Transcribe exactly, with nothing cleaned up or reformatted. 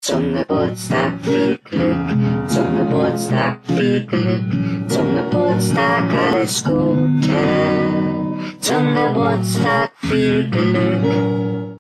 Zum Geburtstag viel Glück, zum Geburtstag viel Glück, zum Geburtstag alles Gute, zum Geburtstag viel Glück.